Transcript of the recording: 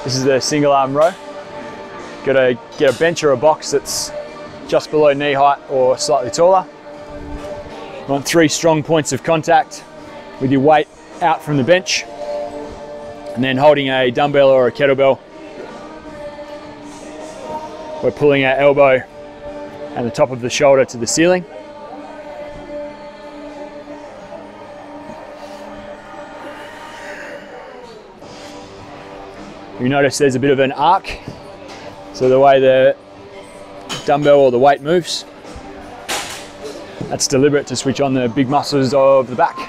This is the single arm row. Got to get a bench or a box that's just below knee height or slightly taller. You want 3 strong points of contact with your weight out from the bench, and then holding a dumbbell or a kettlebell. We're pulling our elbow and the top of the shoulder to the ceiling. You notice there's a bit of an arc, so the way the dumbbell or the weight moves, that's deliberate to switch on the big muscles of the back.